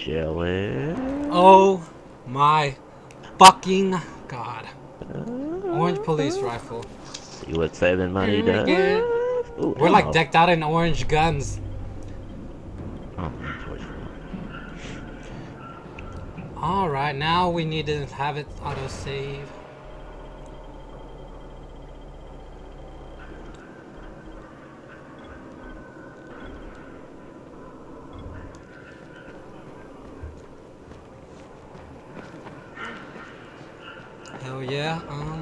Jealous. Oh my fucking god. Orange police rifle. See what saving money does. Again. Ooh, We're like ammo. decked out in orange guns. Oh, choice one. Alright, now we need to have it autosave. Hell yeah.